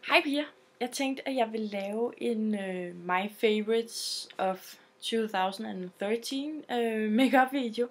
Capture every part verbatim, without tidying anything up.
Hej piger, jeg tænkte at jeg ville lave en uh, My Favorites of tyve tretten uh, makeup video.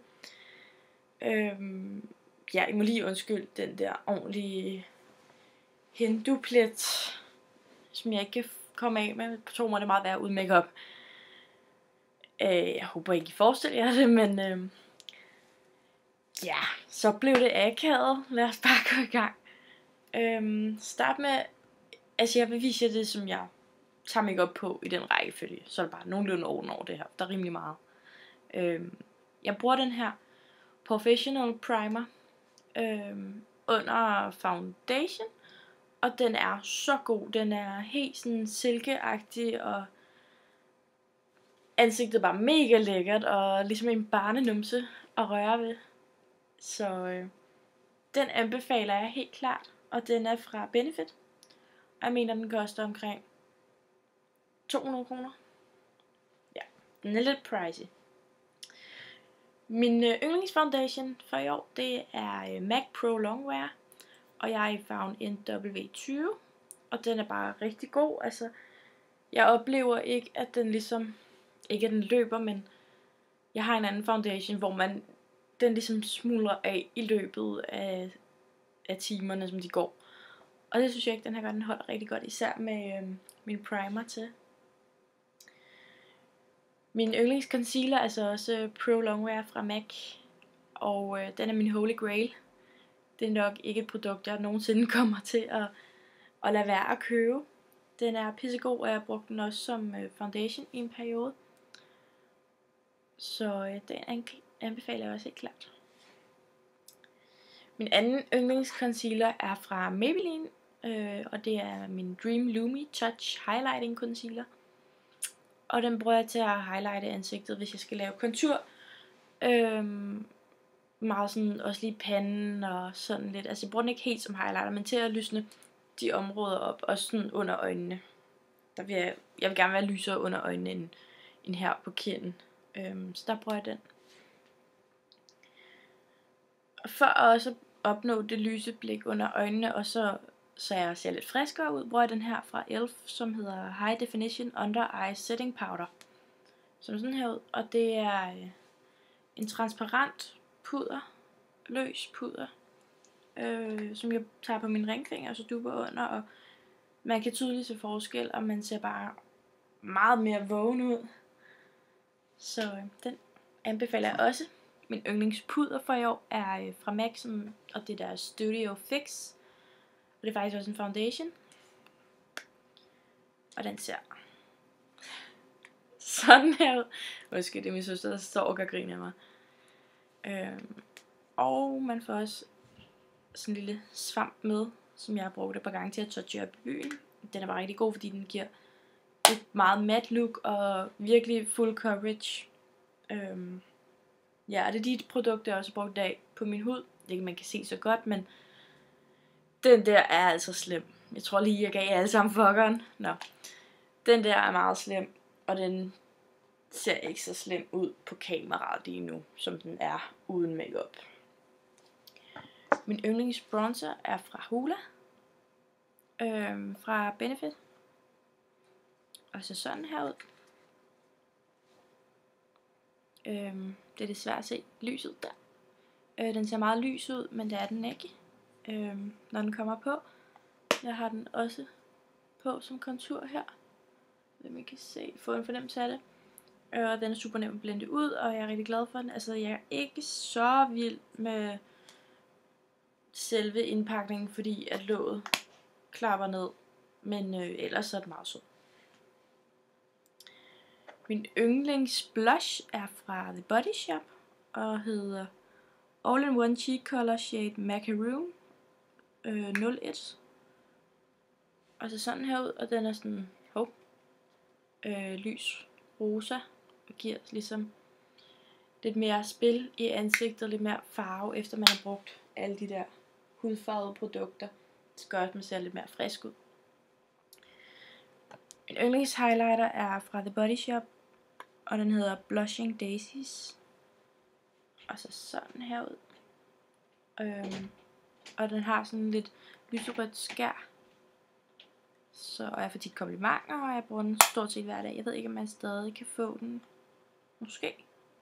Um, ja, I må lige undskylde den der ordentlige hinduplet, som jeg ikke kan komme af med. På to må det meget være uden makeup. Uh, jeg håber ikke I forestiller jer det, men uh, ja, så blev det akavet. Lad os bare gå i gang. Um, start med, altså jeg vil vise jer det, som jeg tager makeup på i den rækkefølge. Så er det bare nogenlunde orden over det her. Der er rimelig meget. Um, jeg bruger den her Professional Primer um, under foundation. Og den er så god. Den er helt sådan silkeagtig, og ansigtet er bare mega lækkert, og ligesom en barnenumse at røre ved. Så øh, den anbefaler jeg helt klart. Og den er fra Benefit. Jeg mener, den koster omkring to hundrede kroner. Ja, den er lidt pricey. Min øh, yndlingsfoundation for i år, det er øh, MAC Pro Longwear. Og jeg er i farven N W tyve. Og den er bare rigtig god. Altså, jeg oplever ikke, at den ligesom, ikke at den løber, men jeg har en anden foundation, hvor man, den ligesom smuldrer af i løbet af, af timerne, som de går. Og det synes jeg ikke, den her gør, den holder rigtig godt, især med øh, min primer til. Min yndlingsconcealer er så også Pro Longwear fra MAC, og øh, den er min Holy Grail. Det er nok ikke et produkt, jeg nogensinde kommer til at, at lade være at købe. Den er pissegod, og jeg har brugt den også som øh, foundation i en periode. Så øh, den anbefaler jeg også helt klart. Min anden yndlingsconcealer er fra Maybelline, øh, og det er min Dream Lumi Touch Highlighting Concealer. Og den bruger jeg til at highlighte ansigtet, hvis jeg skal lave kontur. Øhm, meget sådan, også lige panden og sådan lidt. Altså jeg bruger den ikke helt som highlighter, men til at lysne de områder op, også sådan under øjnene. Der vil jeg, jeg vil gerne være lysere under øjnene end, end her på kinden. Øhm, så der bruger jeg den. For at også opnå det lyse blik under øjnene, og så, så jeg ser lidt friskere ud, bruger jeg den her fra E L F, som hedder High Definition Under Eye Setting Powder. Som sådan her ud, og det er øh, en transparent puder, løs puder, øh, som jeg tager på min ringfinger, og så dupper under, og man kan tydeligt se forskel, og man ser bare meget mere vågen ud. Så øh, den anbefaler jeg også. Min yndlingspuder for i år er øh, fra MAC, som, og det der Studio Fix. Og det er faktisk også en foundation. Og den ser sådan her ud. Måske det er min søster, der står og gør grin af mig. Øhm, og man får også sådan en lille svamp med, som jeg har brugt et par gange til at touche op i byen. Den er bare rigtig god, fordi den giver et meget matte look og virkelig full coverage. Øhm, ja, og det er de produkter, jeg også har brugt i dag på min hud. Det ikke man kan se så godt, men den der er altså slem. Jeg tror lige, jeg gav jer alle sammen fuckeren. Nå. Den der er meget slem, og den ser ikke så slem ud på kameraet lige nu, som den er uden makeup. Min yndlingsbronzer er fra Hoola. Øhm, fra Benefit. Og så sådan her ud. Øhm, det er det svært at se lyset der. Øh, den ser meget lys ud, men det er den ikke, øhm, når den kommer på. Jeg har den også på som kontur her. Hvis man kan se, få en fornemmelse af det. Øh, og den er super nem at blende ud, og jeg er rigtig glad for den. Altså jeg er ikke så vild med selve indpakningen, fordi at låget klapper ned. Men øh, ellers er det meget sød. Min yndlingsblush er fra The Body Shop og hedder All in One Cheek Color Shade Macaroon øh, nul et. Og så sådan her ud, og den er sådan hov, øh, lys rosa og giver ligesom lidt mere spil i ansigtet, lidt mere farve, efter man har brugt alle de der hudfarvede produkter. Det gør, at man ser lidt mere frisk ud. Min yndlingshighlighter er fra The Body Shop, og den hedder Blushing Daisies. Og så sådan her ud. Øhm, og den har sådan lidt lyserødt skær. Så og jeg får tit komplimenter, og jeg bruger den stort set hver dag. Jeg ved ikke, om man stadig kan få den. Måske.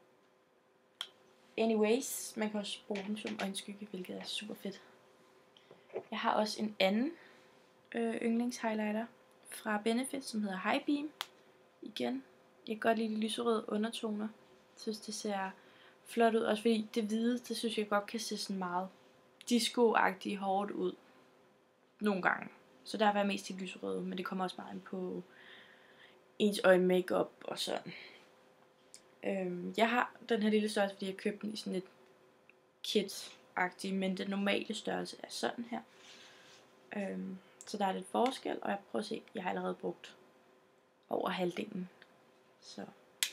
Anyways, man kan også bruge den som øjenskygge, hvilket er super fedt. Jeg har også en anden øh, yndlingshighlighter fra Benefit, som hedder High Beam. Igen, jeg kan godt lide de lyserøde undertoner. Jeg synes, det ser flot ud. Også fordi det hvide, det synes jeg godt kan se sådan meget disco-agtigt hårdt ud. Nogle gange. Så der er jeg mest i lyserøde, men det kommer også meget ind på ens øjen makeup og sådan. Øhm, jeg har den her lille størrelse, fordi jeg købte den i sådan et kit-agtigt, men den normale størrelse er sådan her. Øhm, så der er lidt forskel, og jeg prøver at se, jeg har allerede brugt over halvdelen. Så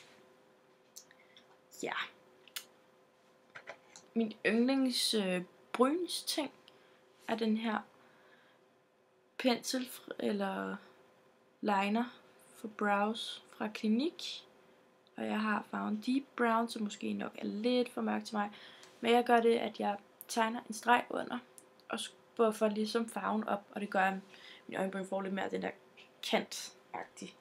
ja. Min yndlings øh, bryns ting er den her pensel eller liner for brows fra Clinique. Og jeg har farven Deep Brown, som måske nok er lidt for mørk til mig. Men jeg gør det, at jeg tegner en streg under, og buffer ligesom farven op, og det gør, at min øjenbryn får lidt mere den der kant-agtig.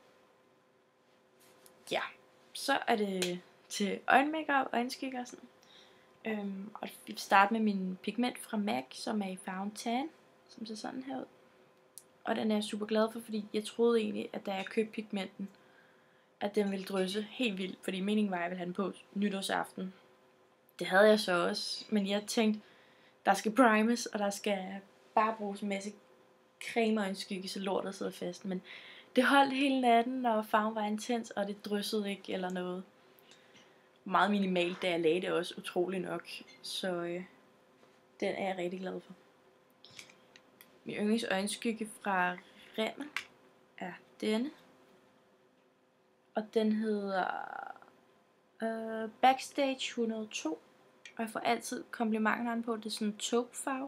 Ja, så er det til øjenmakeup og øjenskygge og sådan. Øhm, og vi starter med min pigment fra MAC, som er i farven Tan, som ser sådan her ud. Og den er jeg super glad for, fordi jeg troede egentlig, at da jeg købte pigmenten, at den ville drysse helt vildt, fordi meningen var, at jeg ville have den på nytårsaften. Det havde jeg så også, men jeg tænkte, der skal primes, og der skal bare bruges en masse creme og en skygge, så lortet sidder fast. Men det holdt hele natten, og farven var intens, og det dryssede ikke eller noget. Meget minimalt, da jeg lagde det også, utrolig nok. Så øh, den er jeg rigtig glad for. Min yndlings øjenskygge fra Rimmel er denne. Og den hedder øh, Backstage et hundrede og to. Og jeg får altid komplimenter på, det er sådan en taupe-farve.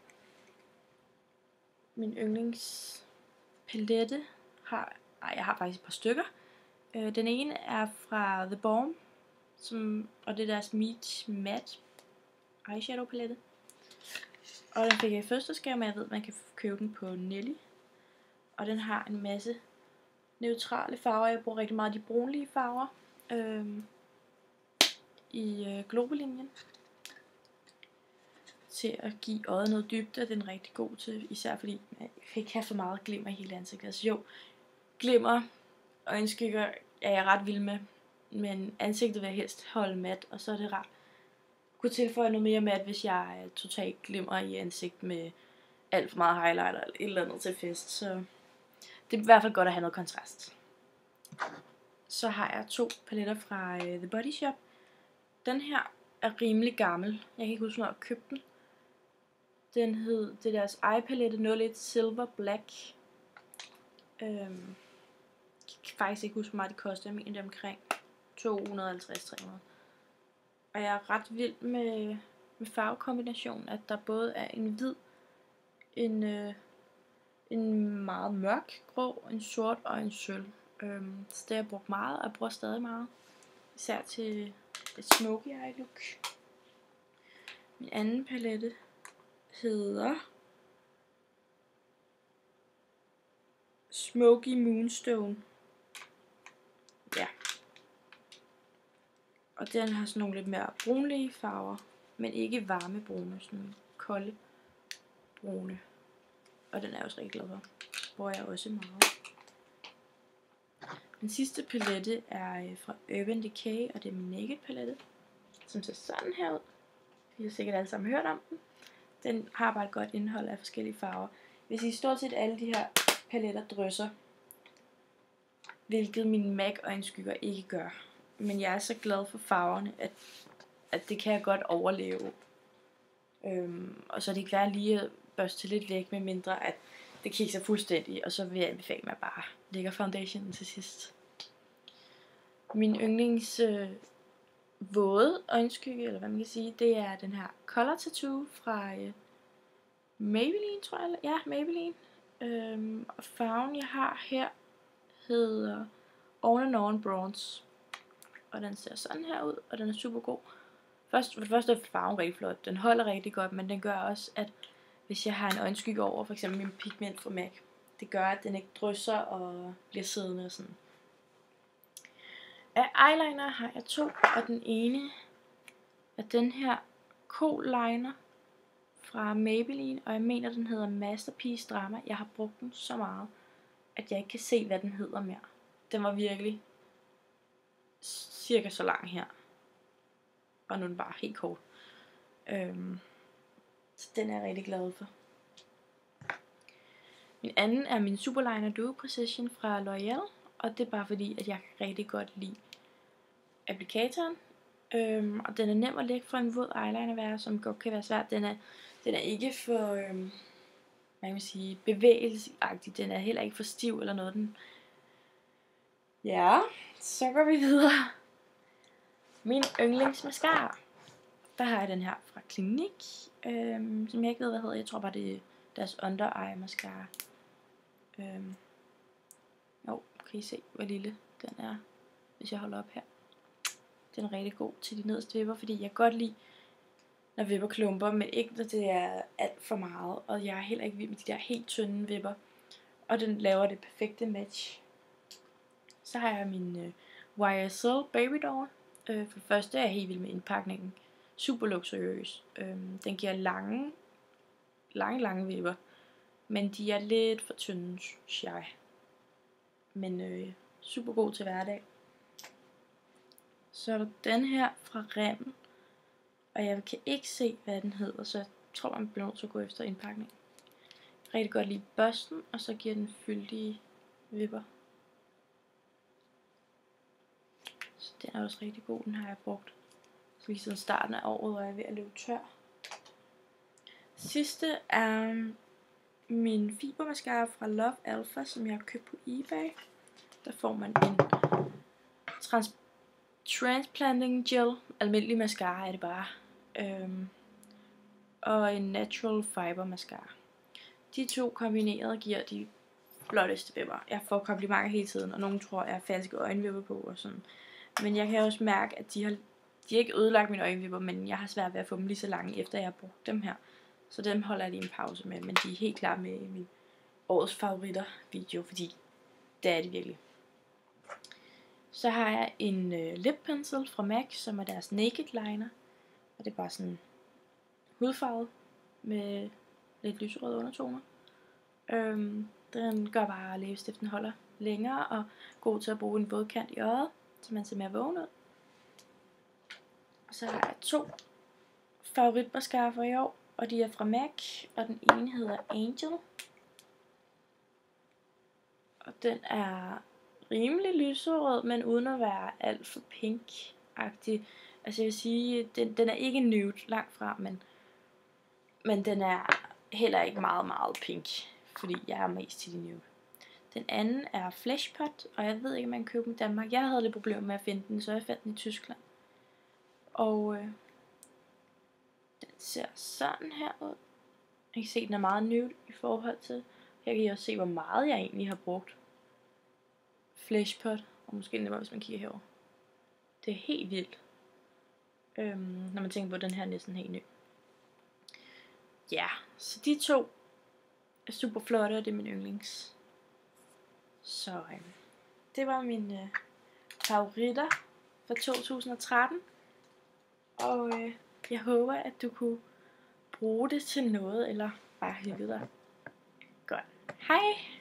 Min yndlingspalette har, nej, jeg har faktisk et par stykker. Øh, den ene er fra The Balm, som, og det er deres Meet Matte eyeshadow palette. Og den fik jeg i fødselsdagsgave, men jeg ved, at man kan købe den på Nelly. Og den har en masse neutrale farver. Jeg bruger rigtig meget de brunlige farver øhm, i øh, globelinjen til at give øjet noget dybde. Den er rigtig god til, især fordi jeg kan ikke have for meget glimmer i hele ansigtet. Altså jo, glimmer og øjenskygger er jeg ret vild med, men ansigtet vil jeg helst holde mat, og så er det rart at kunne tilføje noget mere mat, hvis jeg er totalt glimmer i ansigt med alt for meget highlighter eller et eller andet til fest. Så det er i hvert fald godt at have noget kontrast. Så har jeg to paletter fra uh, The Body Shop. Den her er rimelig gammel. Jeg kan ikke huske, når jeg købte den. Den hed, det er deres Eye Palette nul et Silver Black. Øhm, jeg kan faktisk ikke huske, hvor meget det koster. Jeg mener det omkring to hundrede og halvtreds til tre hundrede. Og jeg er ret vild med, med farvekombinationen, at der både er en hvid, en, øh, en meget mørk grå, en sort og en sølv. Øhm, så det har jeg brugt meget, og jeg bruger stadig meget. Især til et smoky eye look. Min anden palette hedder Smoky Moonstone. Ja. Og den har sådan nogle lidt mere brunlige farver, men ikke varme brune, sådan kolde brune. Og den er jeg også rigtig glad for. Bruger jeg også meget. Den sidste palette er fra Urban Decay, og det er min Naked palette, som ser sådan her ud. I har sikkert alle sammen hørt om den. Den har bare et godt indhold af forskellige farver. Hvis I stort set alle de her paletter drysser, hvilket min MAC øjenskygger ikke gør. Men jeg er så glad for farverne, at, at det kan jeg godt overleve. Øhm, og så er det ikke værd lige at børste lidt væk, med mindre at det kikser fuldstændig. Og så vil jeg anbefale mig bare lægger foundationen til sidst. Min yndlings øh, våde øjenskygge, eller hvad man kan sige, det er den her Color Tattoo fra øh, Maybelline, tror jeg. Ja, Maybelline. Øhm, og farven, jeg har her, hedder On and On Bronze. Og den ser sådan her ud, og den er super god. Først, for det første er farven rigtig flot. Den holder rigtig godt, men den gør også, at hvis jeg har en øjenskygge over, for eksempel min pigment fra MAC, det gør, at den ikke drysser og bliver siddende og sådan. Af eyeliner har jeg to, og den ene er den her Kohl-liner fra Maybelline, og jeg mener, den hedder Masterpiece Drama. Jeg har brugt den så meget, at jeg ikke kan se, hvad den hedder mere. Den var virkelig cirka så lang her. Og nu er den bare helt kort. Øhm, så den er jeg rigtig glad for. Min anden er min Superliner Duo Precision fra L'Oreal. Og det er bare fordi, at jeg kan rigtig godt lide applikatoren. Øhm, og den er nem at lægge for en våd eyeliner være, som godt kan være svært. Den er, den er ikke for, øhm, hvad kan man sige, bevægelseagtig. Den er heller ikke for stiv eller noget. Den. Ja, så går vi videre. Min yndlingsmascara. Der har jeg den her fra Clinique, øhm, som jeg ikke ved, hvad hedder. Jeg tror bare, det er deres under eye mascara. Øhm. Jo, kan I se, hvor lille den er, hvis jeg holder op her. Den er rigtig god til de nederste vipper, fordi jeg godt lide, når vipper klumper, men ikke når det er alt for meget. Og jeg er heller ikke vild med de der helt tynde vipper. Og den laver det perfekte match. Så har jeg min øh, Y S L Baby Doll. Øh, for det første er jeg helt vild med indpakningen. Super luksuriøs. Øh, den giver lange, lange, lange vipper. Men de er lidt for tynde, synes jeg. Men øh, super god til hverdag. Så er der den her fra Rem. Og jeg kan ikke se, hvad den hedder, så jeg tror, man bliver nødt til at gå efter indpakning. Rigtig godt lide børsten, og så giver den fyldige vipper. Så den er også rigtig god, den har jeg brugt. Så lige siden starten af året, hvor jeg er ved at løbe tør. Sidste er min fibermascara fra Love Alpha, som jeg har købt på eBay. Der får man en trans transplanting gel, almindelig mascara er det bare, øhm, og en natural fiber mascara. De to kombineret giver de flotteste vipper. Jeg får komplimenter hele tiden, og nogen tror, jeg har falske øjenvipper på og sådan. Men jeg kan også mærke, at de har, de har ikke ødelagt mine øjenvipper, men jeg har svært ved at få dem lige så lange, efter jeg har brugt dem her. Så dem holder jeg lige en pause med, men de er helt klar med min årets favoritter video, fordi det er de virkelig. Så har jeg en øh, lip pencil fra MAC, som er deres Naked Liner. Og det er bare sådan hudfarvet med lidt lyserøde undertoner. Øhm, den gør bare, at læbestiften holder længere og god til at bruge en vådkant i øjet, så man ser mere vågen ud. Så har jeg to favoritmascara for i år, og de er fra MAC, og den ene hedder Angel. Og den er rimelig lyserød, men uden at være alt for pink-agtig. Altså jeg vil sige, den, den er ikke nude langt fra, men, men den er heller ikke meget, meget pink, fordi jeg er mest til de nude. Den anden er Fleshpot, og jeg ved ikke, om man kan købe den i Danmark. Jeg havde lidt problemer med at finde den, så jeg fandt den i Tyskland. Og øh, den ser sådan her ud. Jeg kan se, at den er meget nude i forhold til. Her kan I også se, hvor meget jeg egentlig har brugt Fleshpot, og måske nemmere, hvis man kigger herover. Det er helt vildt, øhm, når man tænker på, at den her er næsten helt ny. Ja, så de to er super flotte, og det er min yndlings. Så øhm, det var mine øh, favoritter for to tusind og tretten. Og øh, jeg håber, at du kunne bruge det til noget, eller bare hygge dig. Godt. Hej!